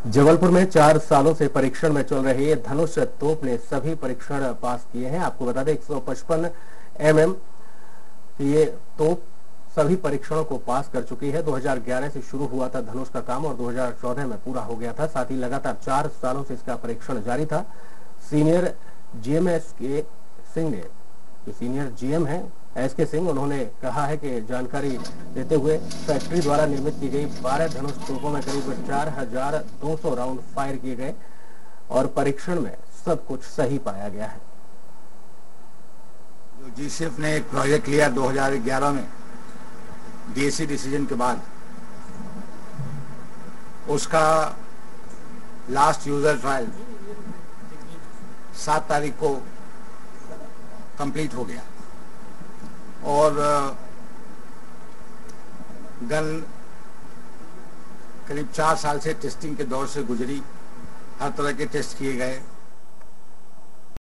जबलपुर में 4 सालों से परीक्षण में चल रही धनुष तोप ने सभी परीक्षण पास किए हैं। आपको बता दें 155 mm ये तोप सभी परीक्षणों को पास कर चुकी है। 2011 से शुरू हुआ था धनुष का काम और 2014 में पूरा हो गया था। साथ ही लगातार 4 सालों से इसका परीक्षण जारी था। सीनियर जीएम एसके सिंह ने, सीनियर जीएम है एसके सिंह, उन्होंने कहा है कि जानकारी देते हुए फैक्ट्री द्वारा निर्मित की गई 12 धनुष तोपों में करीब 4200 राउंड फायर किए गए और परीक्षण में सब कुछ सही पाया गया है। जो जीसीएफ ने एक प्रोजेक्ट लिया 2011 में डीएसी डिसीजन के बाद, उसका लास्ट यूजर ट्रायल 7 तारीख को कंप्लीट हो गया और गन करीब 4 साल से टेस्टिंग के दौर से गुजरी। हर तरह के टेस्ट किए गए।